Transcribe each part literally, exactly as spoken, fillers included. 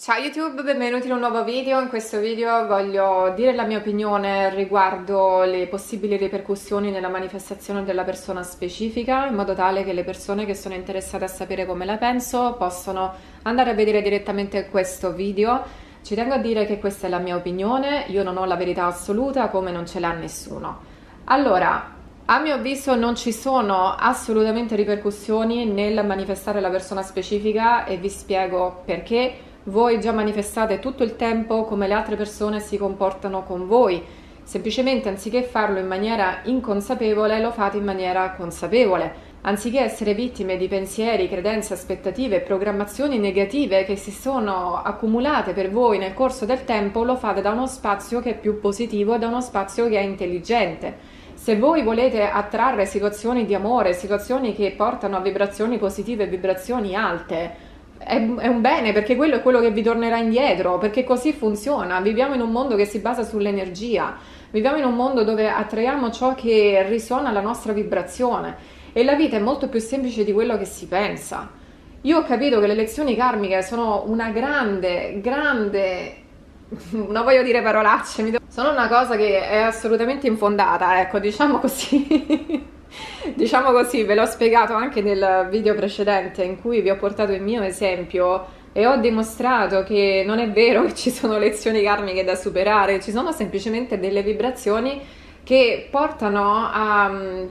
Ciao YouTube, benvenuti in un nuovo video. In questo video voglio dire la mia opinione riguardo le possibili ripercussioni nella manifestazione della persona specifica, in modo tale che le persone che sono interessate a sapere come la penso possono andare a vedere direttamente questo video. Ci tengo a dire che questa è la mia opinione, io non ho la verità assoluta come non ce l'ha nessuno. Allora, a mio avviso non ci sono assolutamente ripercussioni nel manifestare la persona specifica e vi spiego perché. Voi già manifestate tutto il tempo come le altre persone si comportano con voi, semplicemente anziché farlo in maniera inconsapevole lo fate in maniera consapevole, anziché essere vittime di pensieri, credenze, aspettative, programmazioni negative che si sono accumulate per voi nel corso del tempo, lo fate da uno spazio che è più positivo, da uno spazio che è intelligente. Se voi volete attrarre situazioni di amore, situazioni che portano a vibrazioni positive, vibrazioni alte, è un bene, perché quello è quello che vi tornerà indietro, perché così funziona. Viviamo in un mondo che si basa sull'energia, viviamo in un mondo dove attraiamo ciò che risuona la nostra vibrazione e la vita è molto più semplice di quello che si pensa. Io ho capito che le lezioni karmiche sono una grande, grande, non voglio dire parolacce, sono una cosa che è assolutamente infondata, ecco, diciamo così. Diciamo così, ve l'ho spiegato anche nel video precedente in cui vi ho portato il mio esempio e ho dimostrato che non è vero che ci sono lezioni karmiche da superare, ci sono semplicemente delle vibrazioni che portano a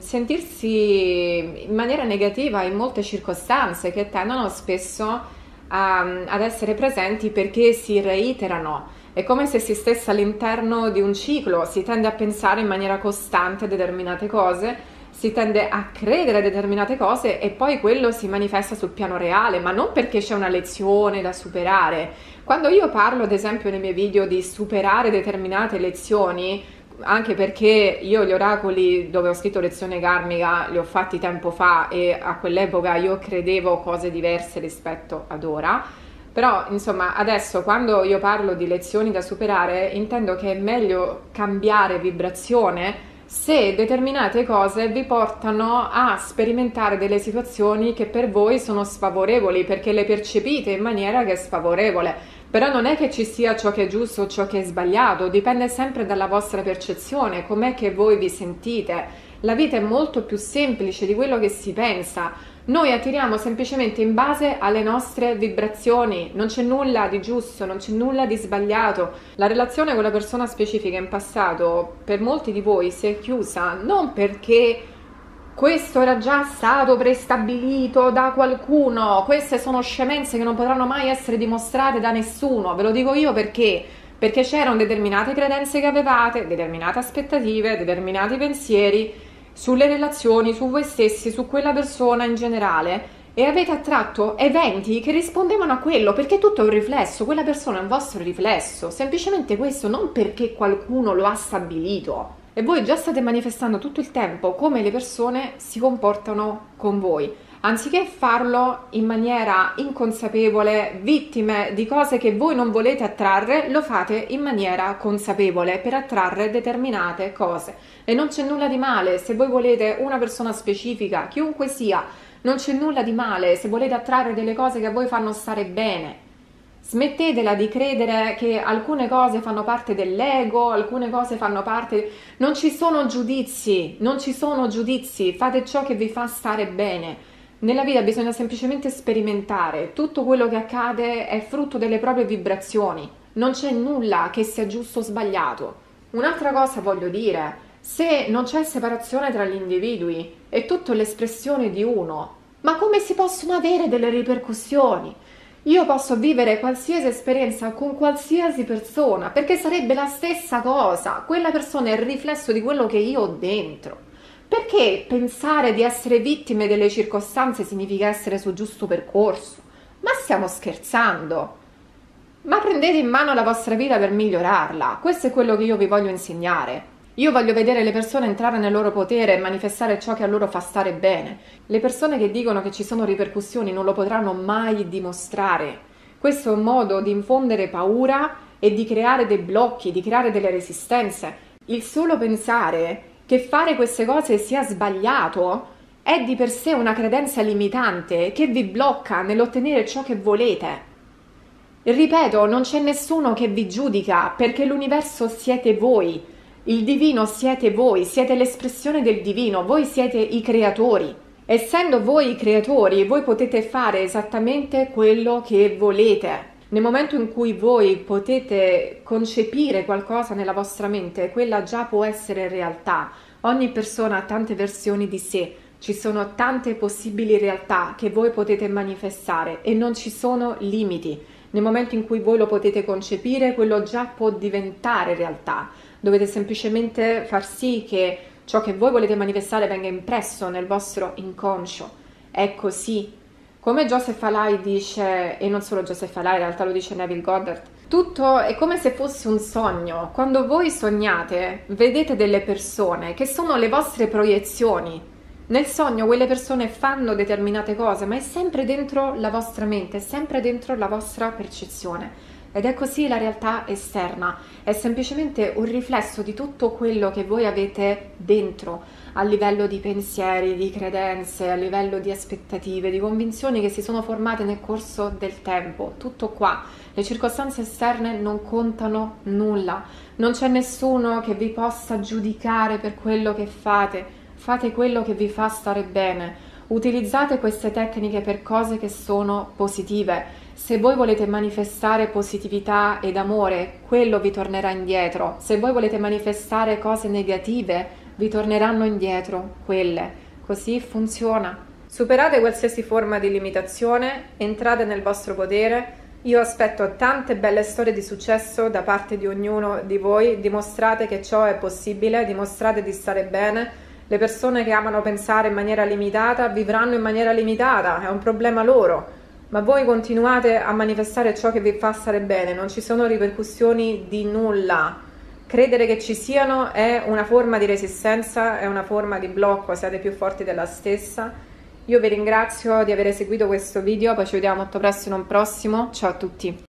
sentirsi in maniera negativa in molte circostanze, che tendono spesso a, ad essere presenti perché si reiterano. È come se si stesse all'interno di un ciclo, si tende a pensare in maniera costante a determinate cose, si tende a credere a determinate cose e poi quello si manifesta sul piano reale, ma non perché c'è una lezione da superare. Quando io parlo, ad esempio, nei miei video di superare determinate lezioni, anche perché io gli oracoli dove ho scritto lezione karmica li ho fatti tempo fa e a quell'epoca io credevo cose diverse rispetto ad ora, però insomma adesso quando io parlo di lezioni da superare intendo che è meglio cambiare vibrazione se determinate cose vi portano a sperimentare delle situazioni che per voi sono sfavorevoli, perché le percepite in maniera che è sfavorevole. Però non è che ci sia ciò che è giusto o ciò che è sbagliato, dipende sempre dalla vostra percezione, com'è che voi vi sentite. La vita è molto più semplice di quello che si pensa. Noi attiriamo semplicemente in base alle nostre vibrazioni, non c'è nulla di giusto, non c'è nulla di sbagliato. La relazione con la persona specifica in passato per molti di voi si è chiusa non perché questo era già stato prestabilito da qualcuno, queste sono scemenze che non potranno mai essere dimostrate da nessuno, ve lo dico io perché perché c'erano determinate credenze che avevate, determinate aspettative, determinati pensieri sulle relazioni, su voi stessi, su quella persona in generale, e avete attratto eventi che rispondevano a quello, perché tutto è un riflesso, quella persona è un vostro riflesso, semplicemente questo, non perché qualcuno lo ha stabilito. E voi già state manifestando tutto il tempo come le persone si comportano con voi. Anziché farlo in maniera inconsapevole, vittime di cose che voi non volete attrarre, lo fate in maniera consapevole per attrarre determinate cose. E non c'è nulla di male se voi volete una persona specifica, chiunque sia, non c'è nulla di male se volete attrarre delle cose che a voi fanno stare bene. Smettetela di credere che alcune cose fanno parte dell'ego, alcune cose fanno parte... Non ci sono giudizi, non ci sono giudizi, fate ciò che vi fa stare bene. Nella vita bisogna semplicemente sperimentare, tutto quello che accade è frutto delle proprie vibrazioni, non c'è nulla che sia giusto o sbagliato. Un'altra cosa voglio dire, se non c'è separazione tra gli individui, è tutto l'espressione di uno, ma come si possono avere delle ripercussioni? Io posso vivere qualsiasi esperienza con qualsiasi persona, perché sarebbe la stessa cosa, quella persona è il riflesso di quello che io ho dentro. Perché pensare di essere vittime delle circostanze significa essere sul giusto percorso? Ma stiamo scherzando? Ma prendete in mano la vostra vita per migliorarla. Questo è quello che io vi voglio insegnare. Io voglio vedere le persone entrare nel loro potere e manifestare ciò che a loro fa stare bene. Le persone che dicono che ci sono ripercussioni non lo potranno mai dimostrare. Questo è un modo di infondere paura e di creare dei blocchi, di creare delle resistenze. Il solo pensare che fare queste cose sia sbagliato è di per sé una credenza limitante che vi blocca nell'ottenere ciò che volete. Ripeto, non c'è nessuno che vi giudica, perché l'universo siete voi, il divino siete voi, siete l'espressione del divino, voi siete i creatori. Essendo voi i creatori, voi potete fare esattamente quello che volete. Nel momento in cui voi potete concepire qualcosa nella vostra mente, quella già può essere realtà. Ogni persona ha tante versioni di sé, ci sono tante possibili realtà che voi potete manifestare e non ci sono limiti. Nel momento in cui voi lo potete concepire, quello già può diventare realtà. Dovete semplicemente far sì che ciò che voi volete manifestare venga impresso nel vostro inconscio. È così. Come Joseph Alai dice, e non solo Joseph Alai, in realtà lo dice Neville Goddard, tutto è come se fosse un sogno. Quando voi sognate, vedete delle persone che sono le vostre proiezioni. Nel sogno quelle persone fanno determinate cose, ma è sempre dentro la vostra mente, è sempre dentro la vostra percezione. Ed è così la realtà esterna, è semplicemente un riflesso di tutto quello che voi avete dentro, a livello di pensieri, di credenze, a livello di aspettative, di convinzioni che si sono formate nel corso del tempo. Tutto qua. Le circostanze esterne non contano nulla, non c'è nessuno che vi possa giudicare per quello che fate. Fate quello che vi fa stare bene, utilizzate queste tecniche per cose che sono positive. Se voi volete manifestare positività ed amore, quello vi tornerà indietro. Se voi volete manifestare cose negative, vi torneranno indietro quelle. Così funziona. Superate qualsiasi forma di limitazione, entrate nel vostro potere. Io aspetto tante belle storie di successo da parte di ognuno di voi. Dimostrate che ciò è possibile, dimostrate di stare bene. Le persone che amano pensare in maniera limitata vivranno in maniera limitata, è un problema loro, ma voi continuate a manifestare ciò che vi fa stare bene, non ci sono ripercussioni di nulla. Credere che ci siano è una forma di resistenza, è una forma di blocco, siete più forti della stessa. Io vi ringrazio di aver seguito questo video, poi ci vediamo molto presto in un prossimo, ciao a tutti!